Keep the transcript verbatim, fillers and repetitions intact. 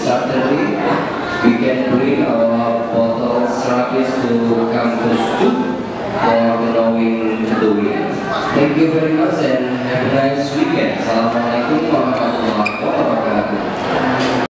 Saturday, we can bring our bottle service to campus too for the knowing the way. Thank you very much and have a nice week.